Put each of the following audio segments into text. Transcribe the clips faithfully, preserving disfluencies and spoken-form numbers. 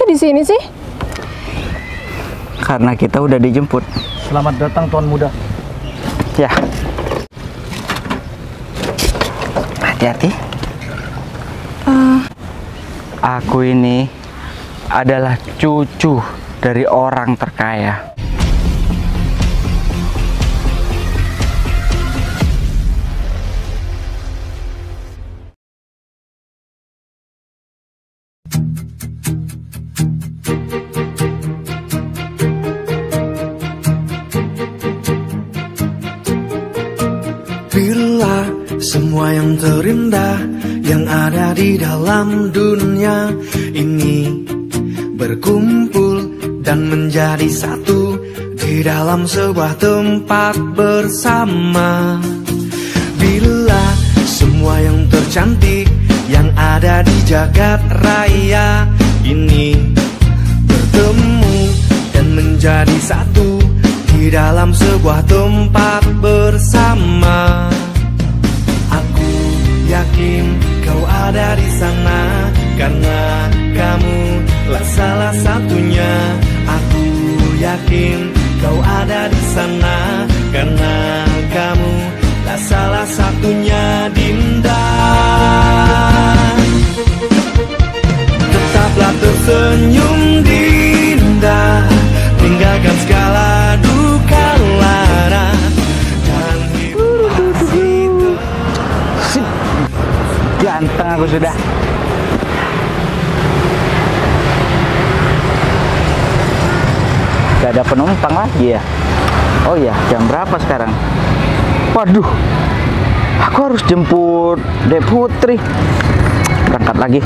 di sini sih? Karena kita udah dijemput. Selamat datang Tuan Muda. Ya. Hati-hati. Uh, Aku ini adalah cucu dari orang terkaya. Bila semua yang terindah yang ada di dalam dunia ini berkumpul dan menjadi satu di dalam sebuah tempat bersama. Bila semua yang tercantik yang ada di jagat raya ini bertemu dan menjadi satu di dalam sebuah tempat bersama. Aku yakin kau ada di sana karena kamu lah salah satunya. Aku yakin kau ada di sana karena kamu lah salah satunya, Dinda. Tetaplah tersenyum, Dinda, tinggalkan segala duka lara dan hidup masih Sip. Ganteng aku sudah. Gak ada penumpang lagi ya. Oh iya, jam berapa sekarang? Waduh, aku harus jemput Dek Putri. Berangkat lagi.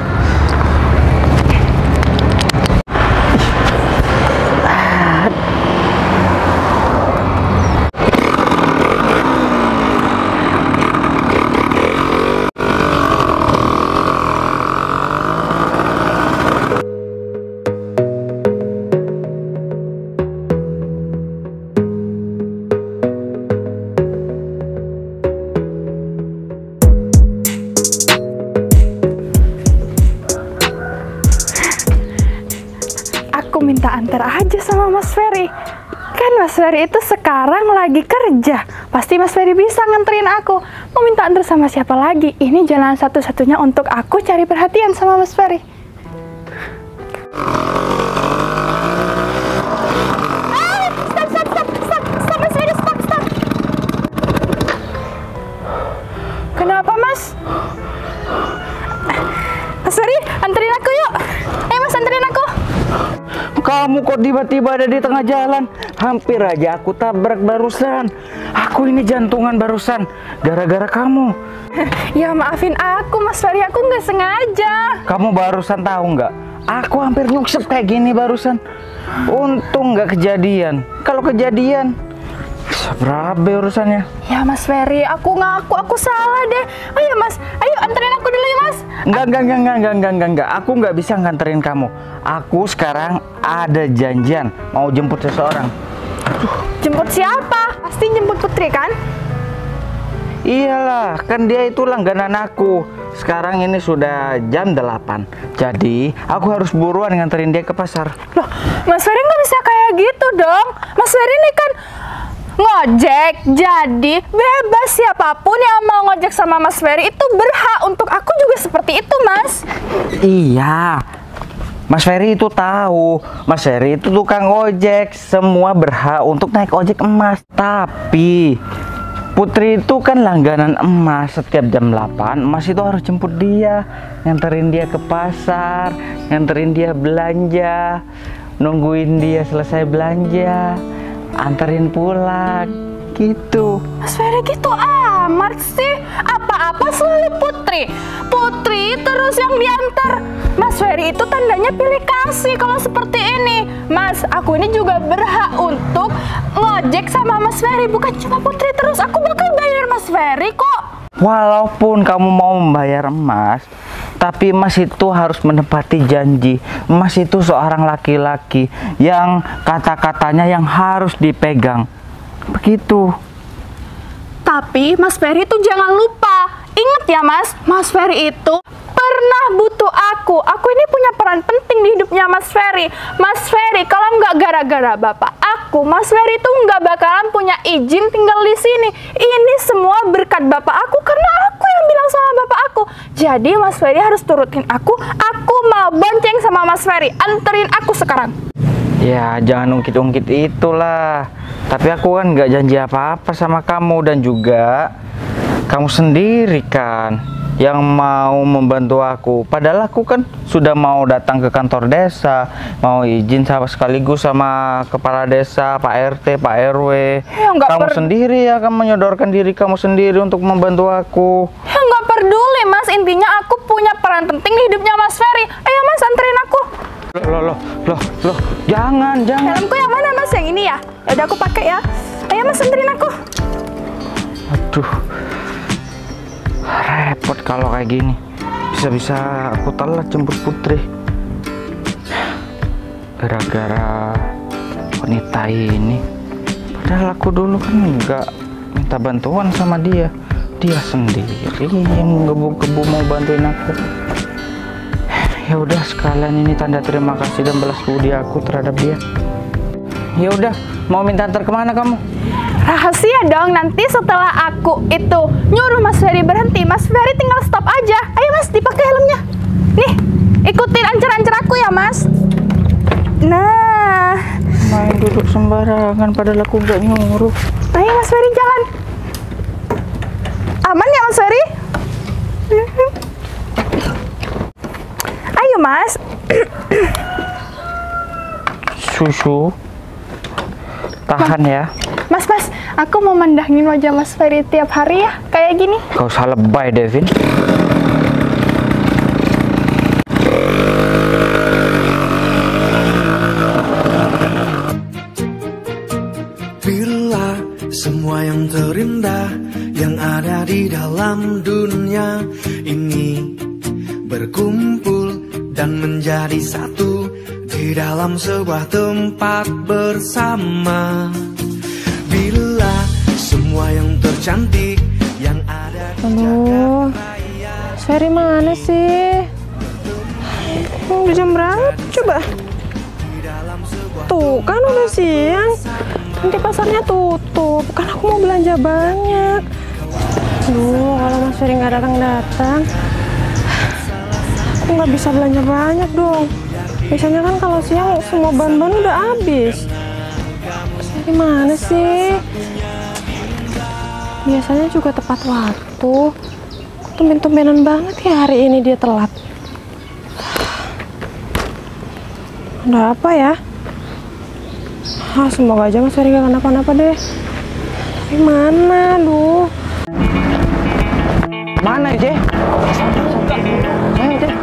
Minta antar aja sama Mas Ferry. Kan Mas Ferry itu sekarang lagi kerja. Pasti Mas Ferry bisa nganterin aku. Mau minta antar sama siapa lagi? Ini jalan satu-satunya untuk aku cari perhatian sama Mas Ferry. Ah, stop, stop, stop, stop, stop, Mas Ferry, stop, stop. Kenapa, Mas? Mas Ferry, anterin aku yuk. Eh, Mas, anterin aku. Kamu kok tiba-tiba ada di tengah jalan? Hampir aja aku tabrak barusan. Aku ini jantungan barusan gara-gara kamu. Ya maafin aku Mas Ferry, aku nggak sengaja. Kamu barusan tahu nggak? Aku hampir nyuksep kayak gini barusan. Untung nggak kejadian. Kalau kejadian, berabe urusannya. Ya Mas Ferry, aku ngaku aku salah deh. Ayo Mas, ayo anterin aku dulu ya Mas. Enggak, enggak, enggak, enggak, enggak, enggak, enggak. Aku nggak bisa nganterin kamu. Aku sekarang ada janjian mau jemput seseorang. Jemput siapa? Pasti jemput Putri kan? Iyalah, kan dia itu langganan aku. Sekarang ini sudah jam delapan. Jadi, aku harus buruan nganterin dia ke pasar. Loh, Mas Ferry nggak bisa kayak gitu dong. Mas Ferry ini kan ngojek, jadi bebas siapapun yang mau ngojek sama Mas Ferry itu berhak. Untuk aku juga seperti itu, Mas. Iya, Mas Ferry itu tahu. Mas Ferry itu tukang ojek, semua berhak untuk naik ojek emas. Tapi Putri itu kan langganan emas. Setiap jam delapan emas itu harus jemput dia, nganterin dia ke pasar, nganterin dia belanja, nungguin dia selesai belanja, anterin pulang gitu. Mas Ferry gitu amat sih. Apa-apa selalu Putri. Putri terus yang diantar. Mas Ferry itu tandanya pilih kasih kalau seperti ini. Mas, aku ini juga berhak untuk ngojek sama Mas Ferry, bukan cuma Putri terus. Aku bakal bayar Mas Ferry kok. Walaupun kamu mau membayar emas, tapi Mas itu harus menepati janji. Mas itu seorang laki-laki yang kata-katanya yang harus dipegang. Begitu. Tapi Mas Ferry itu jangan lupa. Ingat ya Mas, Mas Ferry itu pernah pernah butuh aku. Aku ini punya peran penting di hidupnya Mas Ferry. Mas Ferry, kalau nggak gara-gara bapak aku, Mas Ferry tuh nggak bakalan punya izin tinggal di sini. Ini semua berkat bapak aku karena aku yang bilang sama bapak aku. Jadi Mas Ferry harus turutin aku. Aku mau bonceng sama Mas Ferry. Anterin aku sekarang. Ya, jangan ungkit-ungkit itulah. Tapi aku kan nggak janji apa-apa sama kamu, dan juga kamu sendiri kan yang mau membantu aku. Padahal aku kan sudah mau datang ke kantor desa, mau izin sama sekaligus sama kepala desa, Pak R T, Pak R W. Ya, nggak kamu per- sendiri ya akan menyodorkan diri kamu sendiri untuk membantu aku. Ya nggak peduli Mas, intinya aku punya peran penting di hidupnya Mas Ferry. Ayo Mas, anterin aku. Loh, loh, loh, loh, jangan, jangan. Helmku yang mana Mas? Yang ini ya? Ya udah aku pakai ya. Ayo Mas, anterin aku. Aduh, repot kalau kayak gini. Bisa-bisa aku telat jemput Putri gara-gara wanita ini. Padahal aku dulu kan nggak minta bantuan sama dia. Dia sendiri yang menggebu-gebu mau bantuin aku. Ya udah, sekalian ini tanda terima kasih dan balas budi aku terhadap dia. Ya udah, mau minta antar kemana kamu? Rahasia dong, nanti setelah aku itu nyuruh Mas Ferry berhenti, Mas Ferry tinggal stop aja. Ayo Mas, dipakai helmnya. Nih, ikutin ancer-ancer aku ya Mas. Nah, Main duduk sembarangan padahal aku nggak nyuruh. ayo Mas Ferry jalan. Aman ya Mas Ferry? Ayo Mas. Susu. Tahan ya. Mas, Mas, aku mau mandangin wajah Mas Ferry tiap hari ya, kayak gini. Kau salah lebay, Devin. Bila semua yang terindah yang ada di dalam dunia ini berkumpul dan menjadi satu di dalam sebuah tempat bersama. Bila semua yang tercantik yang ada di Aduh, Mas Ferry mana sih? Hmm, udah jam berapa? Coba. Tuh, kan udah siang. Nanti pasarnya tutup. Kan aku mau belanja banyak. Duh, kalau Mas Ferry nggak datang-datang, aku nggak bisa belanja banyak dong. Biasanya kan kalau siang semua bahan-bahan udah habis. Mas Ferry mana sih? Biasanya juga tepat waktu. Tumben-tumbenan banget ya hari ini dia telat. Ada apa ya? Ah, semoga aja Mas Ferry gak kenapa-napa deh. Tapi mana, duh? Mana ya, Ceh? Ayo, Ceh.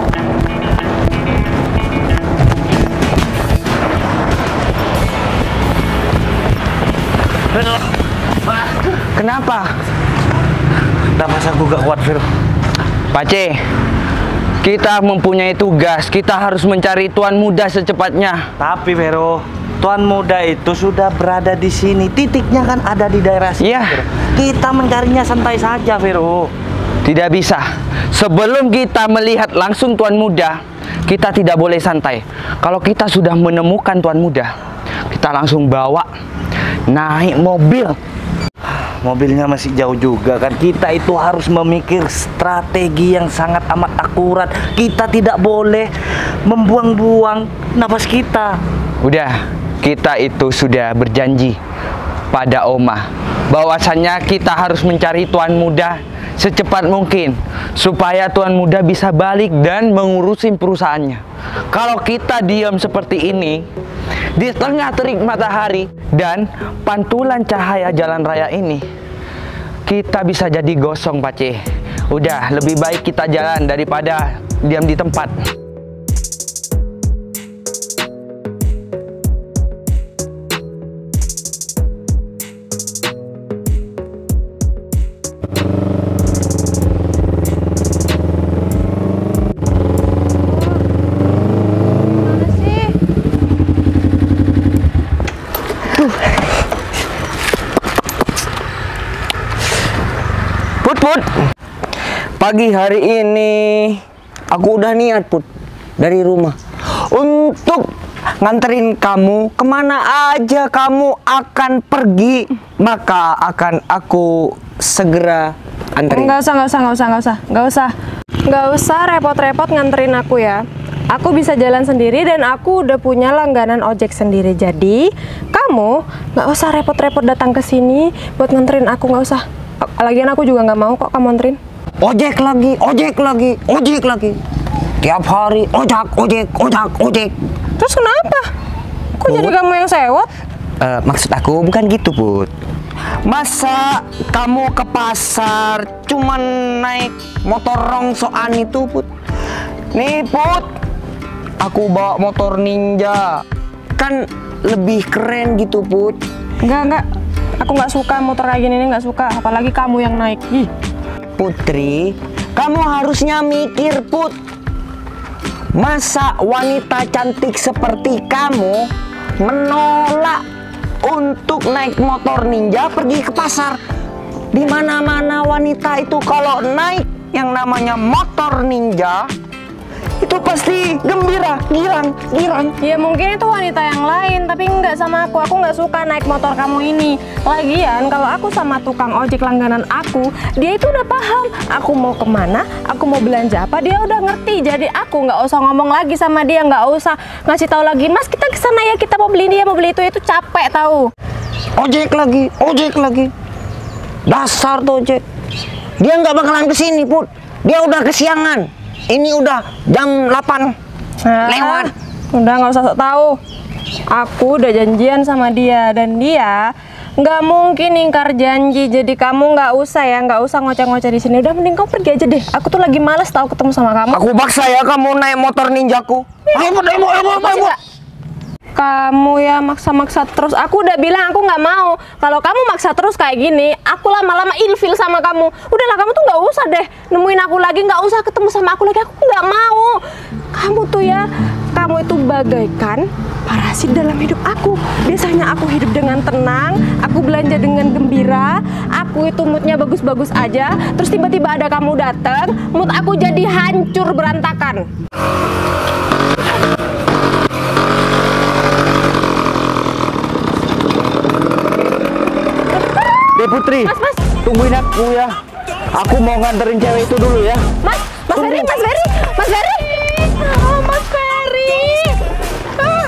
Kenapa? Nafas aku gak kuat, Fir. Pak C, kita mempunyai tugas. Kita harus mencari tuan muda secepatnya. Tapi Vero, tuan muda itu sudah berada di sini. Titiknya kan ada di daerah sini. Iya. Vero. Kita mencarinya santai saja, Vero. Tidak bisa. Sebelum kita melihat langsung tuan muda, kita tidak boleh santai. Kalau kita sudah menemukan tuan muda, kita langsung bawa naik mobil. Mobilnya masih jauh juga kan. Kita itu harus memikir strategi yang sangat amat akurat. Kita tidak boleh membuang-buang nafas kita. Udah, kita itu sudah berjanji pada Oma bahwasannya kita harus mencari tuan muda secepat mungkin supaya tuan muda bisa balik dan mengurusin perusahaannya. Kalau kita diam seperti ini di tengah terik matahari dan pantulan cahaya jalan raya ini, kita bisa jadi gosong, Pak C. Udah, lebih baik kita jalan daripada diam di tempat. Put, Put, pagi hari ini Aku udah niat Put dari rumah untuk nganterin kamu kemana aja kamu akan pergi, maka akan aku segera anterin. Nggak usah, nggak usah, nggak usah, nggak usah, nggak usah, nggak usah repot-repot nganterin aku ya. Aku bisa jalan sendiri dan aku udah punya langganan ojek sendiri. Jadi kamu nggak usah repot-repot datang ke sini buat nganterin aku, nggak usah. Lagian aku juga nggak mau kok kamu anterin. Ojek lagi, ojek lagi, ojek lagi. Tiap hari ojek, ojek, ojek, ojek. Terus kenapa? Kok jadi kamu yang sewot? Uh, maksud aku bukan gitu Put. Masa kamu ke pasar cuman naik motor rongsoan itu Put? Nih Put, aku bawa motor ninja, kan lebih keren gitu Put. Enggak, enggak. Aku nggak suka motor kayak gini, nggak suka. Apalagi kamu yang naik. Ih. Putri, kamu harusnya mikir Put. Masa wanita cantik seperti kamu menolak untuk naik motor ninja pergi ke pasar? Di mana-mana wanita itu kalau naik yang namanya motor ninja itu pasti gembira, girang, girang. Ya mungkin itu wanita yang lain, tapi nggak sama aku. Aku nggak suka naik motor kamu ini. Lagian kalau aku sama tukang ojek langganan aku, dia itu udah paham aku mau kemana, aku mau belanja apa, dia udah ngerti. Jadi aku nggak usah ngomong lagi sama dia, nggak usah ngasih tahu lagi, Mas kita kesana ya, kita mau beli dia, mau beli itu, itu capek tahu. Ojek lagi, ojek lagi. Dasar tuh ojek. Dia nggak bakalan kesini Put. Dia udah kesiangan. Ini udah jam delapan Nah, lewat. Udah nggak usah sok tahu. Aku udah janjian sama dia dan dia nggak mungkin ingkar janji. Jadi kamu nggak usah ya, nggak usah ngoceh-ngoceh di sini. Udah mending kamu pergi aja deh. Aku tuh lagi males tahu ketemu sama kamu. Aku paksa ya kamu naik motor ninjaku. Ayo, ayo, ayo, ayo, ayo. Kamu ya maksa-maksa terus. Aku udah bilang aku nggak mau. Kalau kamu maksa terus kayak gini, aku lama-lama ilfil sama kamu. Udahlah, kamu tuh nggak usah deh nemuin aku lagi, nggak usah ketemu sama aku lagi. Aku nggak mau. Kamu tuh ya, kamu itu bagaikan parasit dalam hidup aku. Biasanya aku hidup dengan tenang, aku belanja dengan gembira, aku itu moodnya bagus-bagus aja. Terus tiba-tiba ada kamu datang, mood aku jadi hancur berantakan. Deh Putri, Mas, mas. tungguin aku ya. Aku mau nganterin cewek itu dulu ya. Mas, Mas Ferry, Mas Ferry, Mas Ferry. Oh, Mas Ferry. Ah.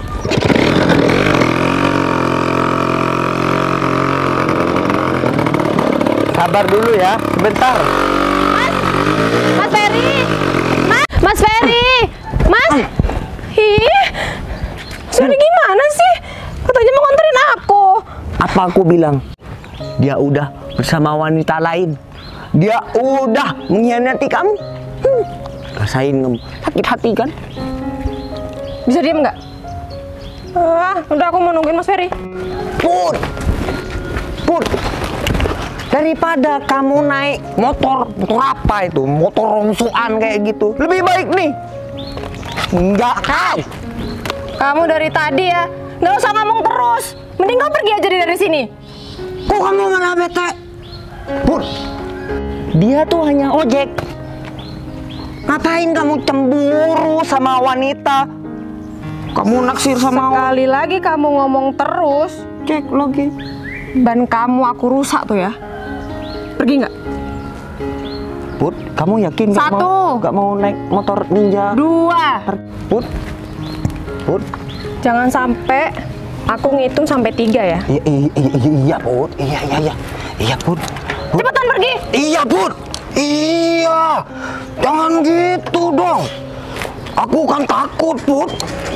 Sabar dulu ya, sebentar. Mas, Mas Ferry. Mas, Mas Ferry. Mas. Ih. Mas Ferry gimana sih? Katanya mau nganterin aku. Apa aku bilang? Dia udah bersama wanita lain. Dia udah mengkhianati kamu. Hmm. Rasain kamu sakit hati kan? Bisa diem nggak? Ah, udah aku mau nungguin Mas Ferry. Put, Put. Daripada kamu naik motor, motor apa itu? Motor rongsoan kayak gitu. Lebih baik nih. Enggak kau. Kamu dari tadi ya, nggak usah ngomong terus. Mending kau pergi aja dari sini. Kok kamu malah bete? Put, dia tuh hanya ojek. Ngapain kamu cemburu sama wanita? Kamu naksir sama Sekali lagi kamu ngomong terus, ojek lagi. ban kamu aku rusak tuh ya. Pergi nggak? Put, kamu yakin nggak Satu. mau nggak mau naik motor ninja? Dua. Put, Put. Jangan sampai aku ngitung sampai tiga ya. Iya, iya, iya, iya, Put. Iya, iya, iya. Iya, Put. Put. Cepetan pergi. Iya, Put. Iya. Jangan gitu dong. Aku kan takut, Put.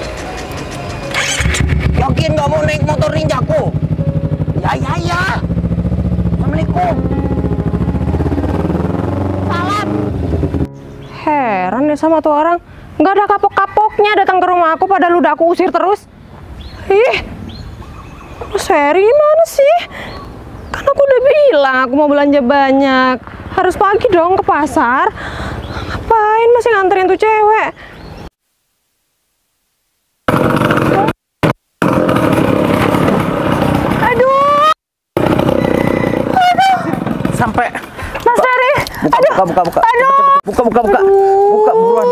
Yakin nggak mau naik motor ninjaku? Ya, ya, ya. Assalamualaikum. Salam. Heran deh sama tuh orang. Nggak ada kapok-kapoknya datang ke rumah aku padahal udah aku usir terus. Ih. Mas Ferry gimana sih? Kan aku udah bilang aku mau belanja banyak. Harus pagi dong ke pasar. Ngapain masih nganterin tuh cewek? Aduh. Aduh. Sampai Mas Ferry. buka, Aduh. buka, buka, buka. Aduh. Buka, buka, buka. Aduh. Buka buruan.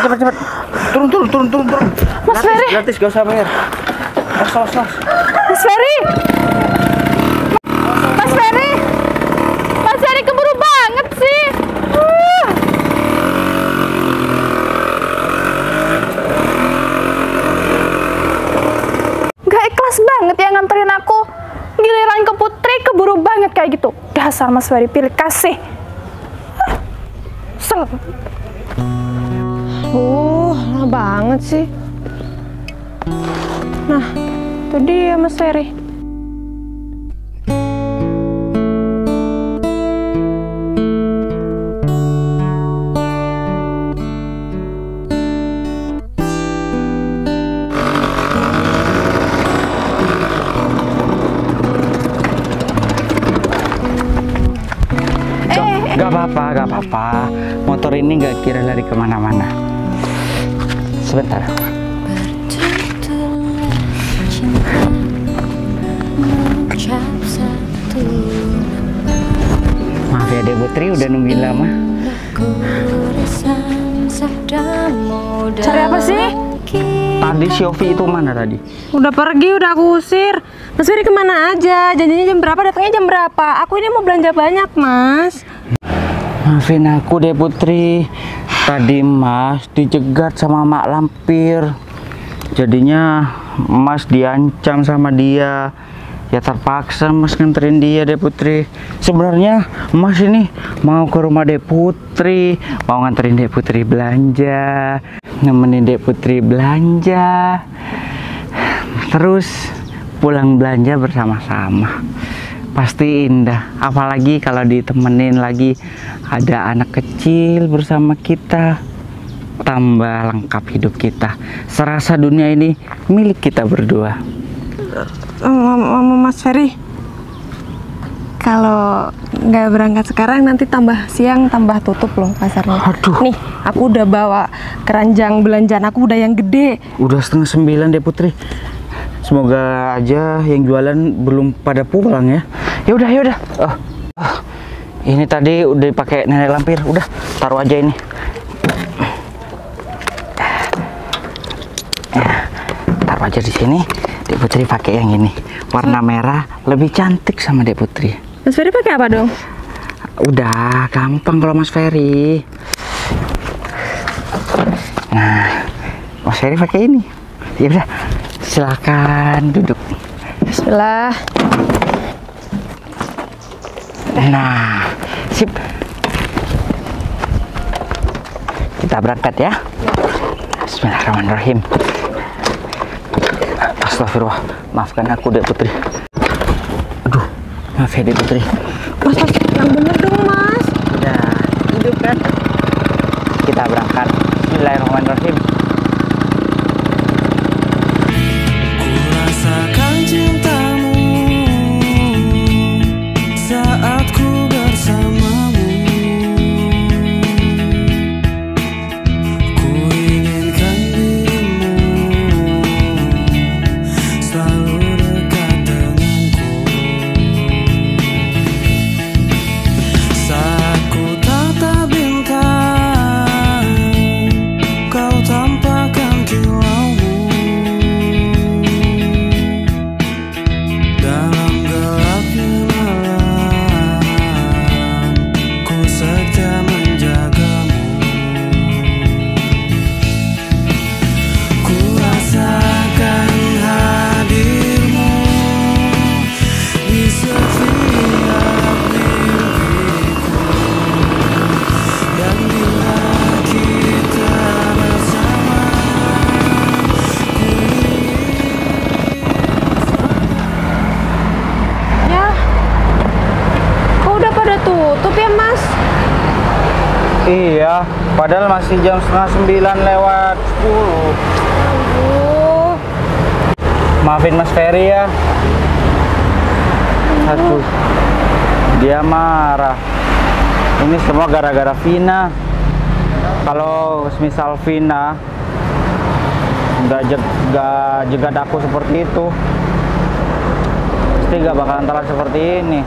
cepet cepet. Turun turun turun turun turun. Mas Ferry. Gratis gak usah bayar. Los los los. Mas Ferry. Mas Ferry. Mas Ferry keburu banget sih. Uh. Gak ikhlas banget ya nganterin aku. Giliran ke Putri keburu banget kayak gitu. Dasar Mas Ferry pilih kasih. Sel. Uh, lama banget sih. Nah, itu dia Mas Ferry. Gak apa-apa, gak apa-apa. Motor ini gak kira lari kemana-mana. Sebentar. Maaf ya Dek Putri, udah nungguin lama. Cari apa sih? Tadi si Ovi itu mana tadi? Udah pergi, udah aku usir. Mas Ferry kemana aja? Janjinya jam berapa? Datangnya jam berapa? Aku ini mau belanja banyak, Mas. Maafin aku Dek Putri. Tadi Mas dicegat sama Mak Lampir. Jadinya Mas diancam sama dia. Ya terpaksa Mas nganterin dia Dek Putri. Sebenarnya Mas ini mau ke rumah Dek Putri, mau nganterin Dek Putri belanja, nemenin Dek Putri belanja, terus pulang belanja bersama-sama. Pasti indah, apalagi kalau ditemenin lagi ada anak kecil bersama kita. Tambah lengkap hidup kita, serasa dunia ini milik kita berdua. Um, Mas Ferry, kalau nggak berangkat sekarang nanti tambah siang tambah tutup loh pasarnya. Aduh. Nih, aku udah bawa keranjang belanjaan aku udah yang gede. Udah setengah sembilan Dek Putri. Semoga aja yang jualan belum pada pulang ya. Ya udah, ya udah. Oh, oh. Ini tadi udah dipakai Nenek Lampir. Udah, taruh aja ini. Taruh aja di sini. Dek Putri pakai yang ini. Warna merah lebih cantik sama Dek Putri. Mas Ferry pakai apa dong? Udah, gampang kalau Mas Ferry. Nah, Mas Ferry pakai ini. Ya udah. Silakan duduk. Bismillah. Nah, sip. Kita berangkat ya. Bismillahirrahmanirrahim. Astagfirullah, maafkan aku Dek Putri. Aduh, maaf ya Dek Putri. Mas, mas yang bener dong Mas. Udah, duduk kan. Kita berangkat. Bismillahirrahmanirrahim. Rasakan cintamu saat ku bersamamu. Ku inginkan dirimu selalu dekat denganku. Saat ku tatap bintang, kau tampakkan kilaumu. Dalam gelapnya malam, ku setia menjagamu. Ku rasakan hadirmu di setiap mimpiku. Dan bila kita bersama, Ya, kok udah pada tutup ya Mas? Iya, padahal masih jam setengah sembilan lewat sepuluh. Aduh, Maafin Mas Ferry ya. Aduh, dia marah. Ini semua gara-gara Vina. Kalau misal Vina nggak jeg- nggak jegat aku seperti itu, pasti nggak bakalan telat seperti ini.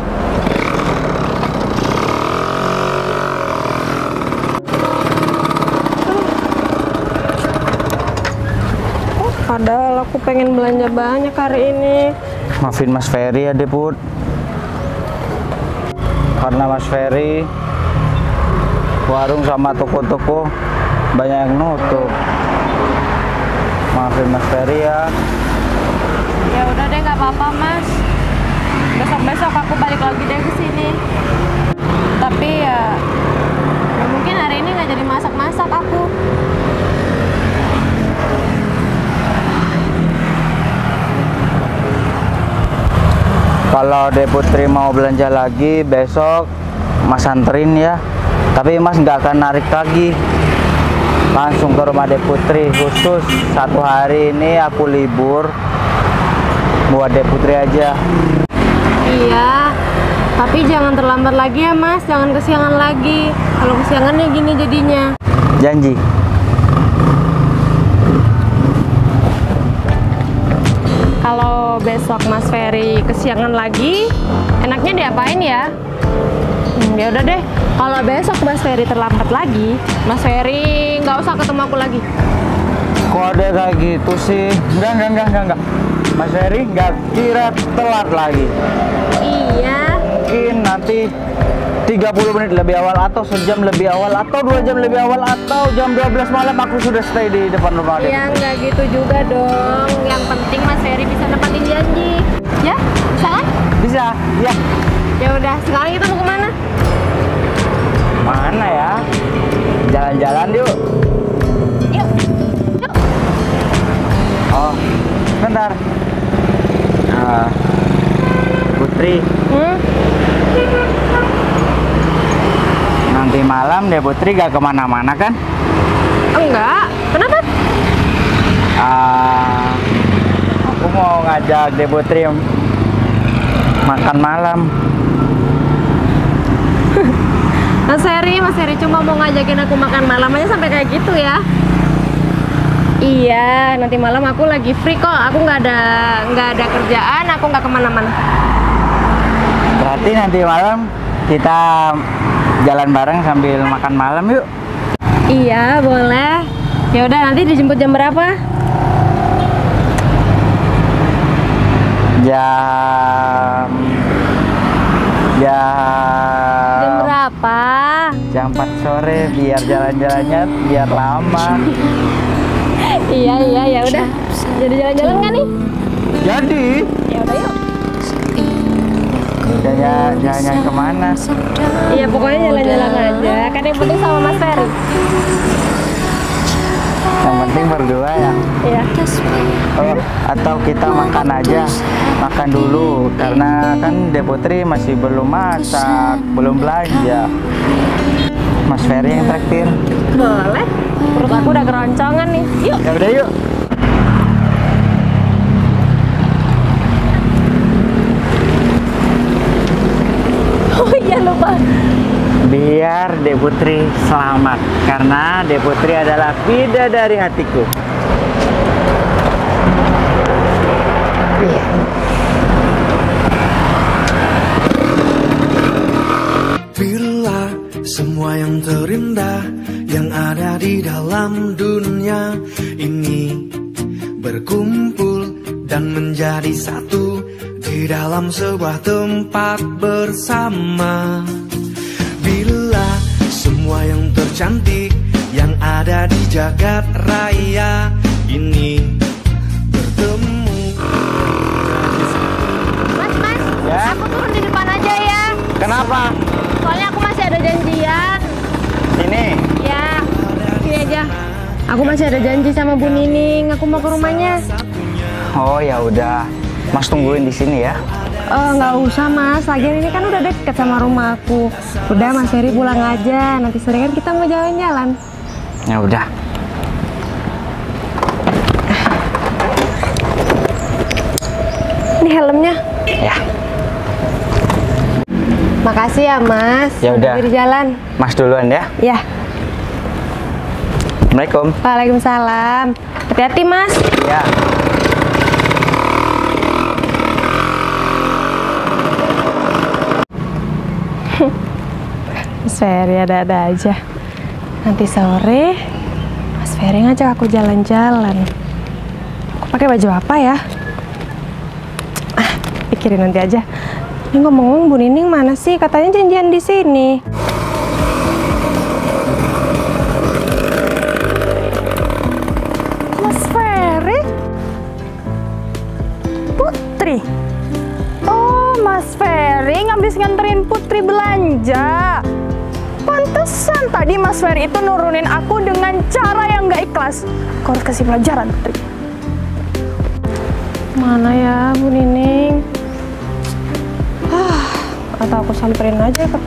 Padahal aku pengen belanja banyak hari ini. Maafin Mas Ferry ya, Deput. Karena Mas Ferry, warung sama toko-toko banyak yang nutup. Maafin Mas Ferry ya. Ya udah deh, nggak apa-apa Mas. Besok-besok aku balik lagi deh ke sini. Tapi ya, ya mungkin hari ini nggak jadi masak-masak aku. Kalau Deputri mau belanja lagi besok Mas anterin ya. Tapi Mas nggak akan narik lagi, langsung ke rumah Deputri. Khusus satu hari ini aku libur buat Deputri aja. Iya, tapi jangan terlambat lagi ya Mas, jangan kesiangan lagi. Kalau kesiangan ya gini jadinya. Janji. Kalau besok Mas Ferry kesiangan lagi, enaknya diapain ya? Hmm, ya udah deh, kalau besok Mas Ferry terlambat lagi, Mas Ferry nggak usah ketemu aku lagi. Kok ada kayak gitu sih? Enggak, enggak, enggak, enggak, enggak. Mas Ferry nggak kira telat lagi. Iya. Mungkin nanti tiga puluh menit lebih awal atau sejam lebih awal atau dua jam lebih awal atau jam dua belas malam aku sudah stay di depan rumah dia. Ya nggak gitu juga dong. Yang penting Mas Ferry bisa nepatin janji. Ya, bisa kan? Bisa, ya. Ya udah, sekarang kita mau kemana? Mana ya? Jalan-jalan yuk. Yuk. Yuk. Oh, bentar. Nah, Putri, Hmm? nanti malam deh Putri gak kemana-mana kan? Enggak. Kenapa? Ah, aku mau ngajak deh Putri makan malam. Mas Ferry, Mas Ferry cuma mau ngajakin aku makan malam aja sampai kayak gitu ya? Iya, nanti malam aku lagi free kok. Aku nggak ada nggak ada kerjaan, aku nggak kemana-mana. Berarti nanti malam kita jalan bareng sambil makan malam yuk. Iya, boleh. Ya udah, nanti dijemput jam berapa? Jam Jam Jam berapa? Jam empat sore biar jalan-jalannya biar lama. Iya, iya, ya udah. Jadi jalan-jalan kan nih? Jadi Ya udah yuk. jalan jalan kemana? Iya, pokoknya jalan-jalan aja. Kan yang penting sama Mas Ferry. Yang penting berdua ya. Iya. Oh, atau kita makan aja, makan dulu karena kan Deputri masih belum masak, belum belanja. Mas Ferry yang traktir. Boleh. Perut aku udah keroncongan nih. Yuk. Ya udah yuk. Oh iya, lupa. Biar Deputri selamat karena Deputri adalah bidadari hatiku. Bila semua yang terindah yang ada di dalam dunia ini berkumpul dan menjadi satu di dalam sebuah tempat bersama. Bila semua yang tercantik yang ada di jagat raya ini bertemu. Mas, Mas, Ya? aku turun di depan aja ya. Kenapa? Soalnya aku masih ada janjian. Sini. Ya, sini aja. Aku masih ada janji sama Bu Nining. Aku mau ke rumahnya. Oh ya udah, Mas tungguin di sini ya. Eh, nggak usah Mas. Lagian ini kan udah deket sama rumah aku. Udah Mas Ferry pulang aja. Nanti sore kan kita mau jalan-jalan. Ya udah. Ini helmnya. Ya, Makasih ya Mas. Ya udah. Hati-hati di jalan. Mas duluan ya. Ya. Assalamualaikum. Waalaikumsalam. Hati-hati Mas. Ya. Mas Ferry ada-ada aja. Nanti sore Mas Ferry ngajak aku jalan-jalan. Aku Pakai baju apa ya? Ah, pikirin nanti aja. Ini ngomong-ngomong, Bu Nining mana sih? Katanya janjian di sini. Mas Ferry? Putri? Oh, Mas Ferry ngabis nganterin Putri belanja. Pantesan tadi Mas Ferry itu nurunin aku dengan cara yang gak ikhlas. Kau harus kasih pelajaran, Putri. Mana ya, Bu Nining? Ah, atau aku samperin aja ke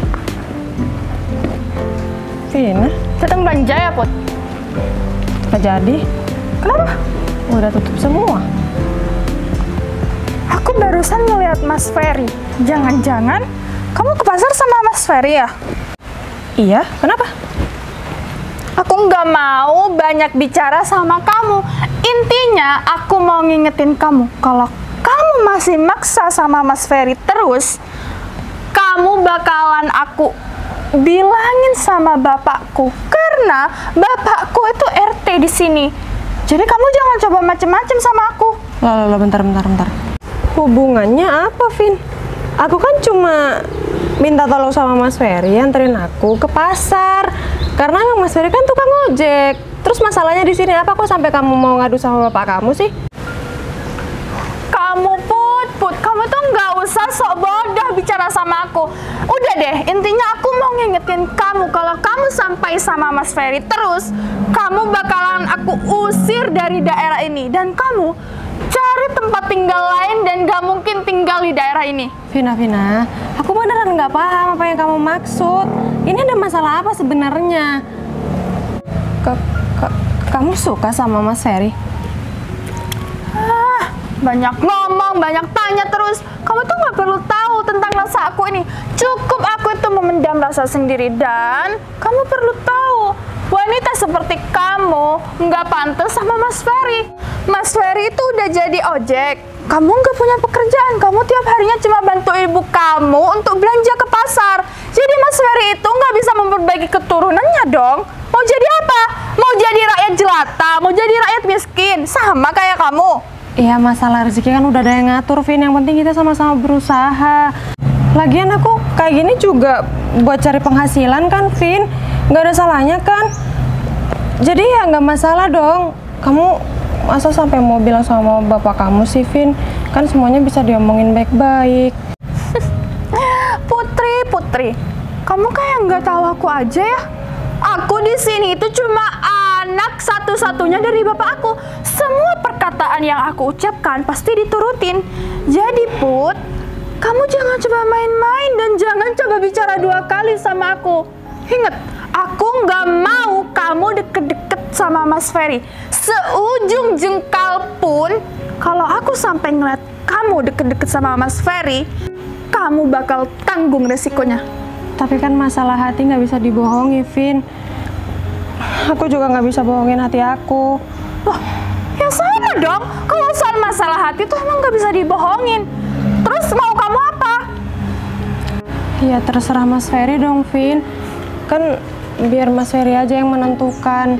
Vina. Sedang belanja ya, Put? Gak jadi. Kenapa? Udah tutup semua. Aku barusan ngeliat Mas Ferry. Jangan-jangan kamu ke pasar sama Mas Ferry ya? Iya, kenapa? Aku nggak mau banyak bicara sama kamu. Intinya aku mau ngingetin kamu, kalau kamu masih maksa sama Mas Ferry terus, kamu bakalan aku bilangin sama bapakku, karena bapakku itu R T di sini. Jadi kamu jangan coba macem-macem sama aku. Loh, loh, loh, bentar, bentar, bentar. Hubungannya apa, Vin? Aku kan cuma minta tolong sama Mas Ferry anterin aku ke pasar. Karena Mas Ferry kan tukang ojek. Terus masalahnya di sini apa kok sampai kamu mau ngadu sama bapak kamu sih? Kamu Put, Put, kamu tuh nggak usah sok bodoh bicara sama aku. Udah deh, intinya aku mau ngingetin kamu kalau kamu sampai sama Mas Ferry terus, kamu bakalan aku usir dari daerah ini. Dan kamu cari tempat tinggal lain dan gak mungkin tinggal di daerah ini. Vina, Vina, aku beneran nggak paham apa yang kamu maksud. Ini ada masalah apa sebenarnya? Ke, ke, kamu suka sama Mas Ferry? Ah, banyak ngomong, banyak tanya terus. Kamu tuh nggak perlu tahu tentang rasa aku ini. Cukup aku itu memendam rasa sendiri. Dan kamu perlu tahu, wanita seperti kamu nggak pantas sama Mas Ferry. Mas Ferry itu udah jadi ojek. Kamu nggak punya pekerjaan. Kamu tiap harinya cuma bantu ibu kamu untuk belanja ke pasar. Jadi Mas Ferry itu nggak bisa memperbaiki keturunannya dong. Mau jadi apa? Mau jadi rakyat jelata? Mau jadi rakyat miskin? Sama kayak kamu. Iya, masalah rezeki kan udah ada yang ngatur, Vin. Yang penting kita sama-sama berusaha. Lagian aku kayak gini juga buat cari penghasilan kan, Vin. Nggak ada salahnya kan. Jadi ya nggak masalah dong. Kamu masa sampai mau bilang sama bapak kamu sih, Vin? Kan semuanya bisa diomongin baik-baik. Putri, Putri, kamu kayak nggak tahu aku aja ya. Aku di sini itu cuma anak satu-satunya dari bapak aku. Semua perkataan yang aku ucapkan pasti diturutin. Jadi Put, kamu jangan coba main-main dan jangan coba bicara dua kali sama aku. Ingat, aku nggak mau kamu deket-deket sama Mas Ferry. Seujung jengkal pun, kalau aku sampai ngeliat kamu deket-deket sama Mas Ferry, kamu bakal tanggung resikonya. Tapi kan masalah hati nggak bisa dibohongi, Vin. Aku juga nggak bisa bohongin hati aku. Loh, ya sama dong. Kalau soal masalah hati tuh emang nggak bisa dibohongin. Terus mau kamu apa? Ya terserah Mas Ferry dong, Vin. Kan biar Mas Ferry aja yang menentukan.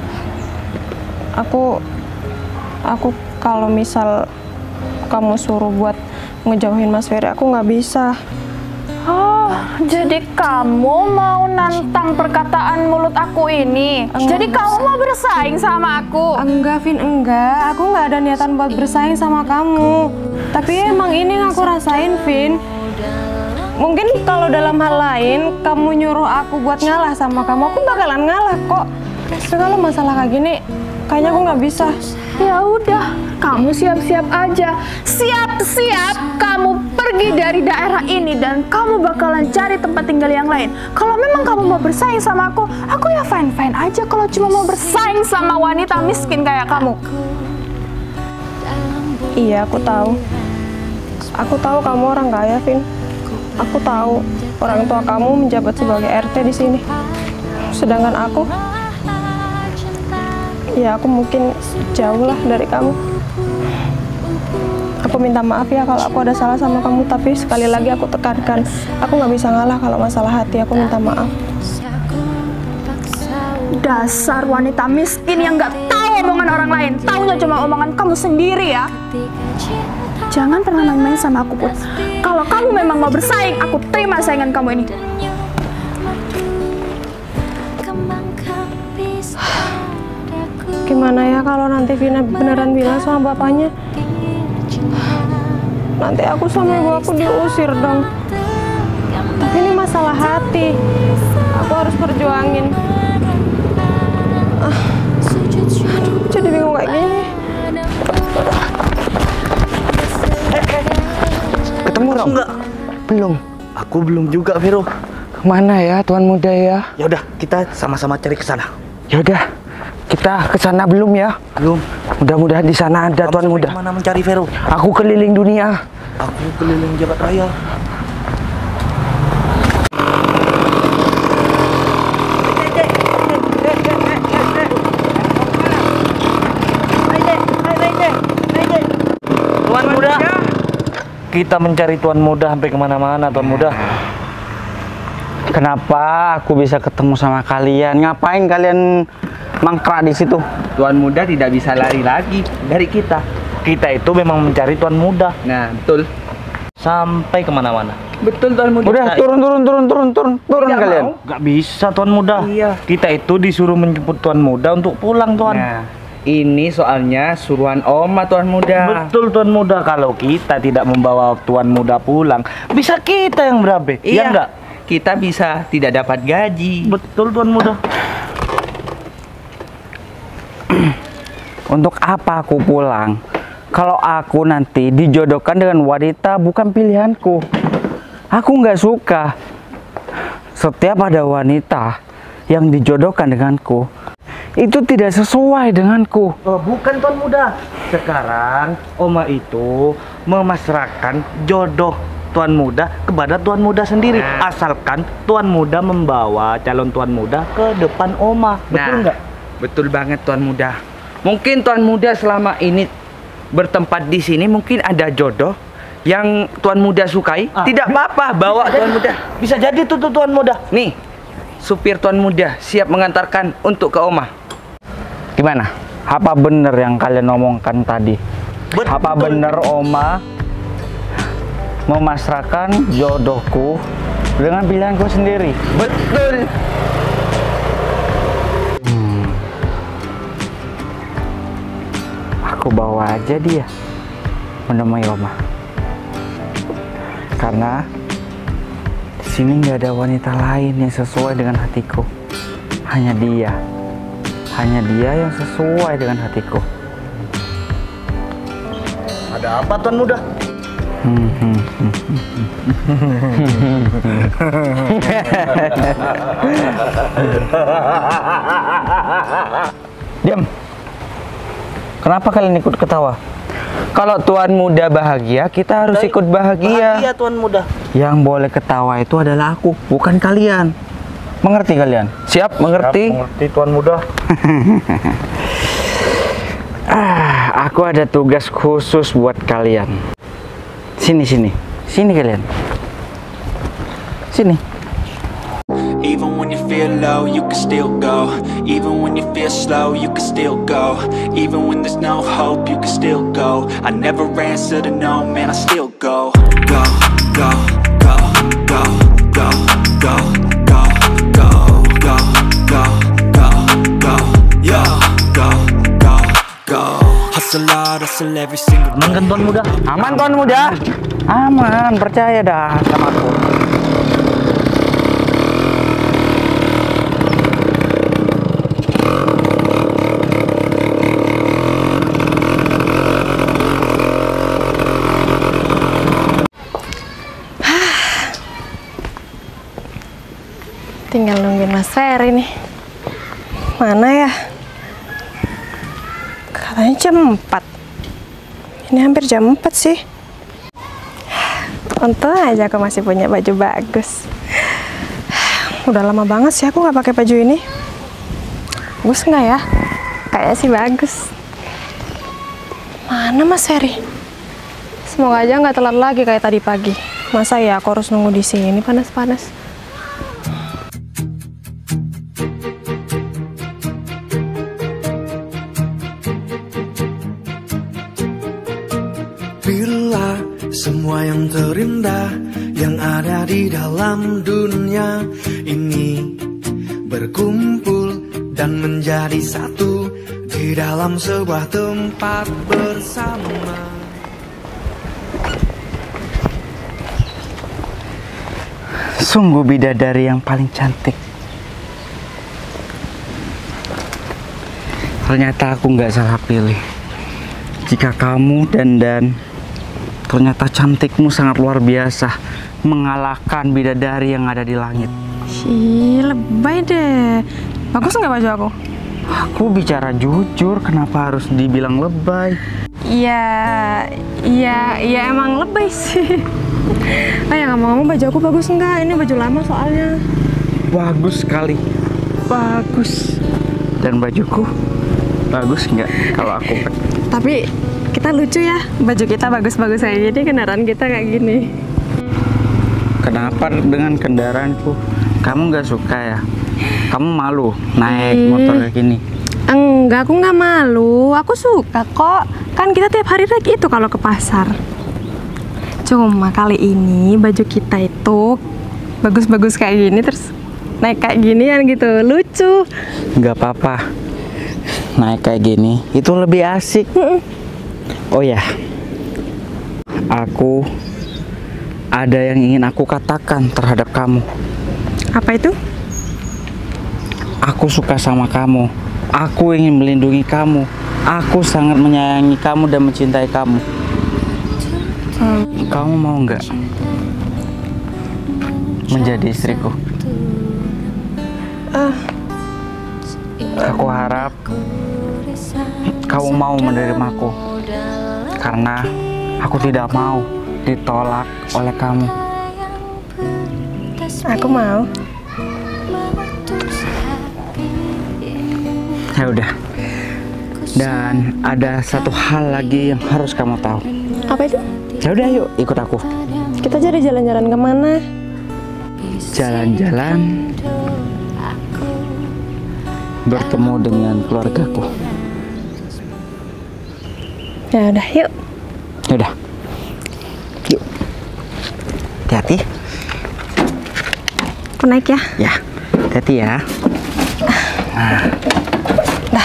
Aku, aku kalau misal kamu suruh buat ngejauhin Mas Ferry, aku nggak bisa. Oh, jadi kamu mau nantang perkataan mulut aku ini? Enggak. Jadi kamu mau bersaing sama aku? Enggak, Vin, enggak. Aku nggak ada niatan buat bersaing sama kamu. Tapi emang ini yang aku rasain, Vin. Mungkin kalau dalam hal lain, kamu nyuruh aku buat ngalah sama kamu, aku bakalan ngalah kok. Tapi kalau masalah kayak gini, kayaknya aku nggak bisa. Ya udah, kamu siap-siap aja. Siap-siap kamu pergi dari daerah ini dan kamu bakalan cari tempat tinggal yang lain. Kalau memang kamu mau bersaing sama aku, aku ya fine-fine aja kalau cuma mau bersaing sama wanita miskin kayak kamu. Iya, aku tahu. Aku tahu kamu orang kaya, Vin. Aku tahu orang tua kamu menjabat sebagai R T di sini. Sedangkan aku, ya aku mungkin jauh lah dari kamu. Aku minta maaf ya kalau aku ada salah sama kamu, tapi sekali lagi aku tekankan, aku nggak bisa ngalah kalau masalah hati. Aku minta maaf. Dasar wanita miskin yang nggak tahu omongan orang lain, taunya cuma omongan kamu sendiri ya. Jangan pernah main-main sama aku, Put. Kalau kamu memang mau bersaing, aku terima saingan kamu ini. Gimana ya kalau nanti Vina beneran bilang sama bapaknya? Nanti aku sama ibu aku diusir dong. Tapi ini masalah hati. Aku harus perjuangin. Ah, aduh, jadi bingung kayak gini. Ketemu dong? Enggak. Belum. Aku belum juga, Vero. Mana ya Tuan Muda ya? Ya udah, kita sama-sama cari ke sana. Ya udah, kita ke sana belum ya? Belum. Mudah-mudahan di sana ada Kamu Tuan sampai Muda. kemana mencari Vero? Aku keliling dunia. Aku keliling jabat raya. Tuan Muda, kita mencari Tuan Muda sampai kemana-mana, Tuan Muda. Kenapa aku bisa ketemu sama kalian? Ngapain kalian mangkrak di situ? Tuan Muda tidak bisa lari lagi dari kita. Kita itu memang mencari Tuan Muda. Nah, betul. Sampai kemana-mana. Betul Tuan Muda. Udah, turun, turun, turun, turun, turun, turun Tidak kalian. mau. Gak bisa Tuan Muda. Iya. Kita itu disuruh menjemput Tuan Muda untuk pulang, Tuan. Nah, ini soalnya suruhan Oma Tuan Muda. Betul Tuan Muda. Kalau kita tidak membawa Tuan Muda pulang, bisa kita yang berabe. Iya. Ya enggak? Kita bisa tidak dapat gaji. Betul Tuan Muda. Untuk apa aku pulang? Kalau aku nanti dijodohkan dengan wanita bukan pilihanku. Aku nggak suka. Setiap ada wanita yang dijodohkan denganku, itu tidak sesuai denganku. Oh, bukan Tuan Muda. Sekarang Oma itu memasrahkan jodoh Tuan Muda kepada Tuan Muda sendiri. Nah. Asalkan Tuan Muda membawa calon Tuan Muda ke depan Oma. Betul Nah, nggak? Betul banget Tuan Muda. Mungkin Tuan Muda selama ini bertempat di sini mungkin ada jodoh yang Tuan Muda sukai. Ah. Tidak apa-apa, bawa Tuan Muda. Bisa jadi tuh, tuh Tuan Muda. Nih, supir Tuan Muda siap mengantarkan untuk ke Oma. Gimana? Apa benar yang kalian omongkan tadi? Betul. Apa benar Oma memasrahkan jodohku dengan pilihanku sendiri? Betul. Hmm. Aku bawa aja dia menemui Oma. Karena di sini nggak ada wanita lain yang sesuai dengan hatiku. Hanya dia. Hanya dia yang sesuai dengan hatiku. Ada apa Tuan Muda? Diam. Kenapa kalian ikut ketawa? Kalau Tuan Muda bahagia, kita harus ikut bahagia. Bahagia Tuan Muda. Yang boleh ketawa itu adalah aku, bukan kalian. Mengerti kalian? Siap, mengerti? Siap, mengerti Tuan Muda. Ah, aku ada tugas khusus buat kalian. Sini, sini. Sini kalian. Sini. Even when you feel low, you can still go. Even when you feel slow, you can still go. Even when there's no hope, you can still go. I never answer to no, man, I still go. Go, go, go, go, go, go, go, go, go, go, go, go, yo, go, go, go. Hustle hard, hustle every single day. Aman kan Tuan Muda? Aman Tuan Muda? Aman, percaya dah sama aku. Tinggal nungguin Mas Ferry nih. Mana ya? Katanya jam empat. Ini hampir jam empat sih. Untung aja aku masih punya baju bagus. Udah lama banget sih aku nggak pakai baju ini. Bagus nggak ya? Kayaknya sih bagus. Mana Mas Ferry? Semoga aja nggak telat lagi kayak tadi pagi. Masa ya aku harus nunggu di sini panas-panas? semua yang terindah yang ada di dalam dunia ini berkumpul dan menjadi satu di dalam sebuah tempat bersama. Sungguh bidadari yang paling cantik. Ternyata aku nggak salah pilih. Jika kamu dandan, ternyata cantikmu sangat luar biasa, mengalahkan bidadari yang ada di langit. Ih, lebay deh. Bagus nggak baju aku? Aku bicara jujur, kenapa harus dibilang lebay? Iya, iya, iya emang lebay sih. Ah ya ngomong-ngomong, baju aku bagus nggak? Ini baju lama soalnya. Bagus sekali, bagus. Dan bajuku bagus nggak kalau aku pakai? Tapi kita lucu ya, baju kita bagus-bagus kayak gini, kendaraan kita kayak gini. Kenapa dengan kendaraanku? Kamu nggak suka ya? Kamu malu naik Ih. motor kayak gini? Enggak, aku nggak malu. Aku suka kok. Kan kita tiap hari naik itu kalau ke pasar. Cuma kali ini baju kita itu bagus-bagus kayak gini, terus naik kayak ginian gitu, lucu. Nggak apa-apa. Naik kayak gini itu lebih asik. Oh ya, aku ada yang ingin aku katakan terhadap kamu. Apa itu? Aku suka sama kamu. Aku ingin melindungi kamu. Aku sangat menyayangi kamu dan mencintai kamu. Hmm. Kamu mau nggak menjadi istriku? Uh. Aku harap kamu mau menerimaku, karena aku tidak mau ditolak oleh kamu. Aku mau. Ya udah. Dan ada satu hal lagi yang harus kamu tahu. Apa itu? Ya udah, yuk ikut aku. Kita jadi jalan-jalan kemana? Jalan-jalan bertemu dengan keluargaku. Ya udah, yuk. Ya udah. Yuk. Hati-hati. Aku naik ya. Ya. Hati-hati ya. Nah. Dah.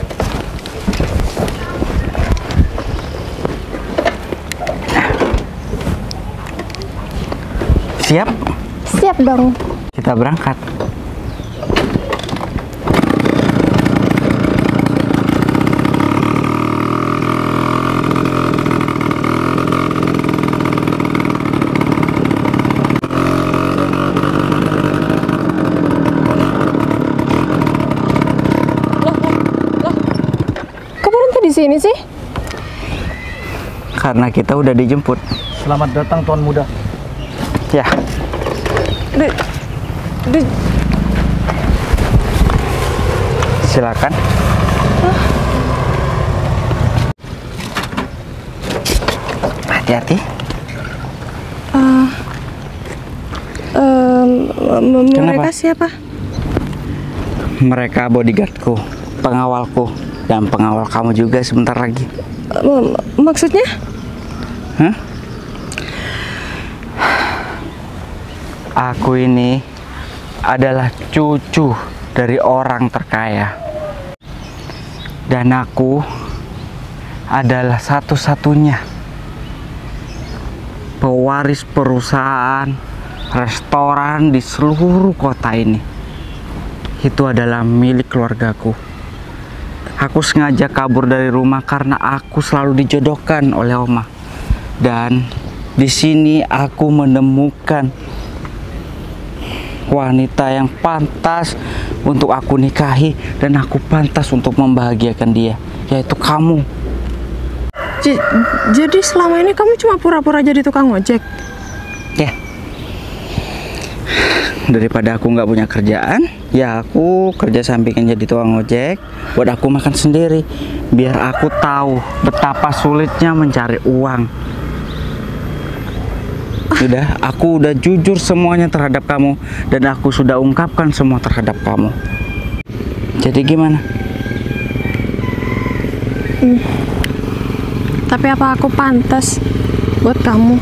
Siap? Siap dong. Kita berangkat. Kok berhenti di sini sih? Karena kita udah dijemput. Selamat datang Tuan Muda. Ya. Di, di, Silakan. Hati-hati. uh, um, mereka Kenapa? siapa? Mereka bodyguardku, pengawalku, dan pengawal kamu juga sebentar lagi. Uh, maksudnya? Hah? Aku ini adalah cucu dari orang terkaya. Dan aku adalah satu-satunya pewaris perusahaan restoran di seluruh kota ini. Itu adalah milik keluargaku. Aku sengaja kabur dari rumah karena aku selalu dijodohkan oleh Oma. Dan di sini aku menemukan wanita yang pantas untuk aku nikahi dan aku pantas untuk membahagiakan dia, yaitu kamu. J jadi selama ini kamu cuma pura-pura jadi tukang ojek? Ya. Daripada aku nggak punya kerjaan, ya aku kerja sampingan jadi tukang ojek buat aku makan sendiri, biar aku tahu betapa sulitnya mencari uang. Udah, aku udah jujur semuanya terhadap kamu dan aku sudah ungkapkan semua terhadap kamu. Jadi gimana? Hmm. Tapi apa aku pantas buat kamu.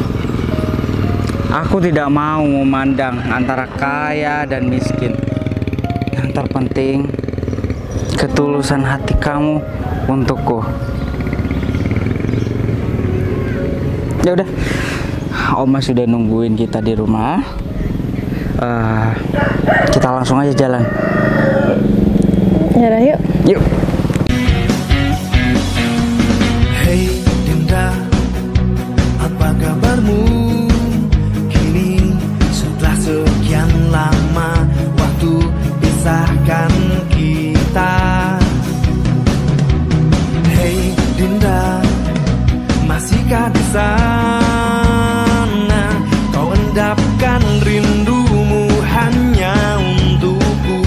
Aku tidak mau memandang antara kaya dan miskin. Yang terpenting ketulusan hati kamu untukku. Ya udah, Oma sudah nungguin kita di rumah. Uh, kita langsung aja jalan. Ya udah, yuk. Yuk. Hey Dinda, apa kabarmu? Kini setelah sekian lama waktu pisahkan kita. Hey Dinda, masihkah di sana kau endapkan rindumu hanya untukku?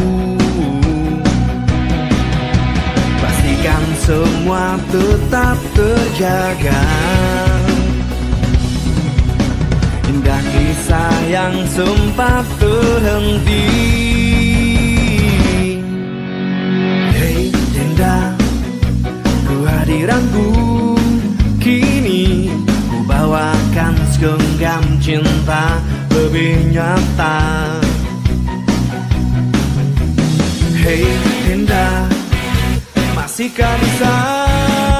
Pastikan semua tetap terjaga. Indah kisah yang sempat terhenti. Hey Dinda, kehadiranku kini ku bawakan segenggam cinta lebih nyata. Hey Dinda, masihkah di sana